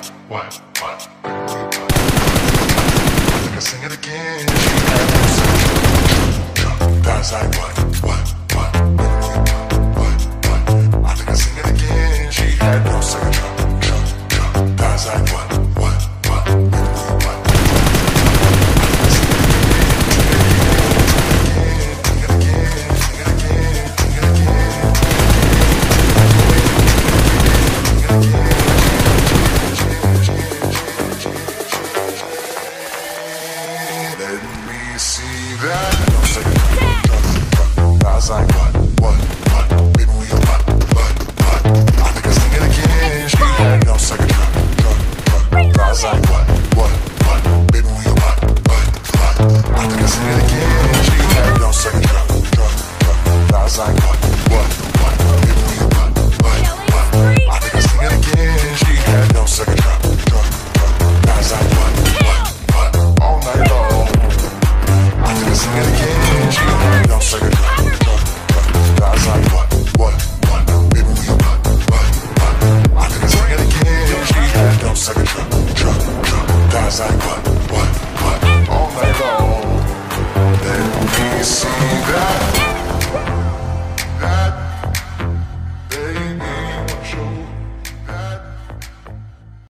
what? I think I sing it again. She had no second. That's like what? I think I sing it again. She had no second. That's like what? Baby, we what? I think I sing it again.